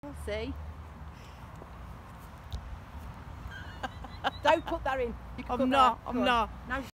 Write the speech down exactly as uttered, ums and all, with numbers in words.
I'll see. Don't put that in. You can I'm put not, that. I'm Go on. not. Now